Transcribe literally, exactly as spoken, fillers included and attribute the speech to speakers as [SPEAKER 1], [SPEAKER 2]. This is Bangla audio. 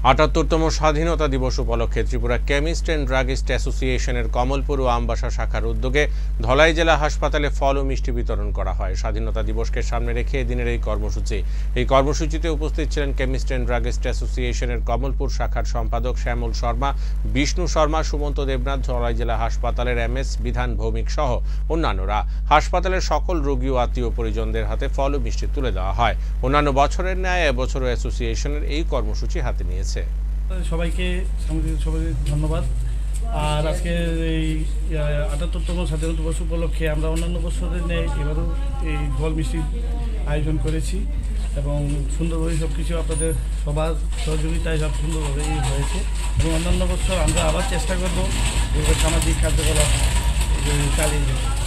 [SPEAKER 1] আটাত্তরতম স্বাধীনতা দিবস উপলক্ষে ত্রিপুরা কেমিস্ট অ্যান্ড ড্রাগিস্ট অ্যাসোসিয়েশনের কমলপুর ও আমবাসা শাখার উদ্যোগে ধলাই জেলা হাসপাতালে ফল ও মিষ্টি বিতরণ করা হয়। স্বাধীনতা দিবসকে সামনে রেখে এদিনের এই কর্মসূচি এই কর্মসূচিতে উপস্থিত ছিলেন কেমিস্ট অ্যান্ড ড্রাগিস্ট অ্যাসোসিয়েশনের কমলপুর শাখার সম্পাদক শ্যামল শর্মা, বিষ্ণু শর্মা, সুমন্ত দেবনাথ, ধলাই জেলা হাসপাতালের এম এস বিধান ভৌমিক সহ অন্যান্যরা। হাসপাতালের সকল রোগী ও আত্মীয় পরিজনদের হাতে ফল ও মিষ্টি তুলে দেওয়া হয়। অন্যান্য বছরের ন্যায় এবছরও অ্যাসোসিয়েশনের এই কর্মসূচি হাতে নিয়েছে।
[SPEAKER 2] সবাইকে সবাই ধন্যবাদ। আর আজকে এই আটাত্তরতম স্বাধীনতা দিবস উপলক্ষে আমরা অন্যান্য বছরের নেই এবারও এই ফল মিষ্টি আয়োজন করেছি এবং সুন্দরভাবে সব কিছু আপনাদের সবার সহযোগিতায় সব সুন্দরভাবেই হয়েছে এবং অন্যান্য বছর আমরা আবার চেষ্টা করবো সামাজিক কার্যকলাপ চালিয়ে যেতে।